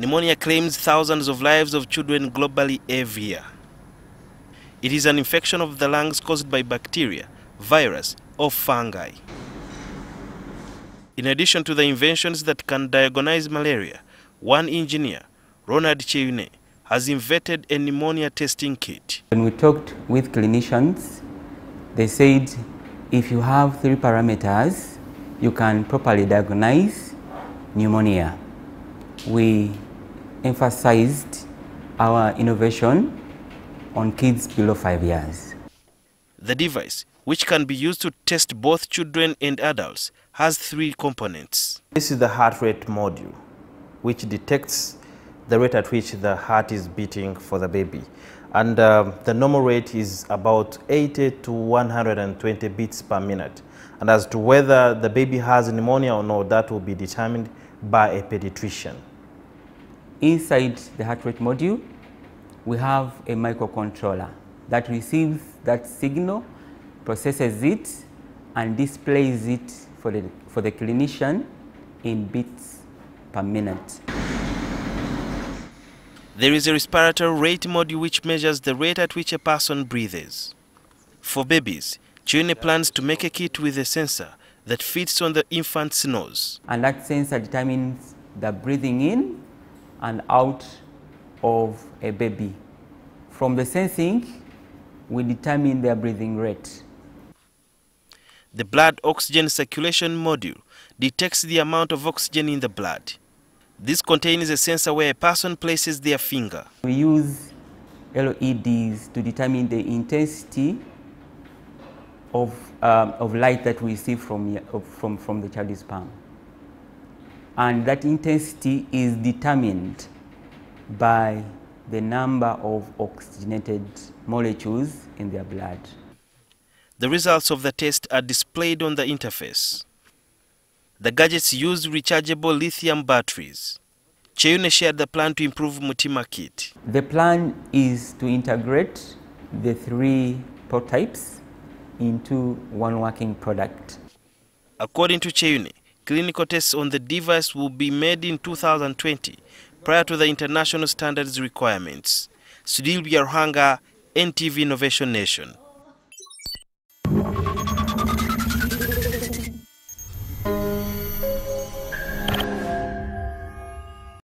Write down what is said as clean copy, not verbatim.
Pneumonia claims thousands of lives of children globally every year. It is an infection of the lungs caused by bacteria, virus, or fungi. In addition to the inventions that can diagnose malaria, one engineer, Ronald Kyeyune, has invented a pneumonia testing kit. When we talked with clinicians, they said if you have 3 parameters, you can properly diagnose pneumonia. We emphasized our innovation on kids below 5 years. The device, which can be used to test both children and adults, has 3 components. This is the heart rate module, which detects the rate at which the heart is beating for the baby. And the normal rate is about 80 to 120 beats per minute. And as to whether the baby has pneumonia or not, that will be determined by a pediatrician. Inside the heart rate module, we have a microcontroller that receives that signal, processes it, and displays it for the clinician in beats per minute. There is a respiratory rate module which measures the rate at which a person breathes. For babies, Kyeyune plans to make a kit with a sensor that fits on the infant's nose. And that sensor determines the breathing in and out of a baby. From the sensing, we determine their breathing rate. The blood oxygen circulation module detects the amount of oxygen in the blood. This contains a sensor where a person places their finger. We use LEDs to determine the intensity of light that we receive from the child's palm. And that intensity is determined by the number of oxygenated molecules in their blood. The results of the test are displayed on the interface. The gadgets use rechargeable lithium batteries. Kyeyune shared the plan to improve Mutima kit. The plan is to integrate the 3 prototypes into one working product. According to Kyeyune, clinical tests on the device will be made in 2020 prior to the international standards requirements. Sudil Biarhanga, NTV Innovation Nation.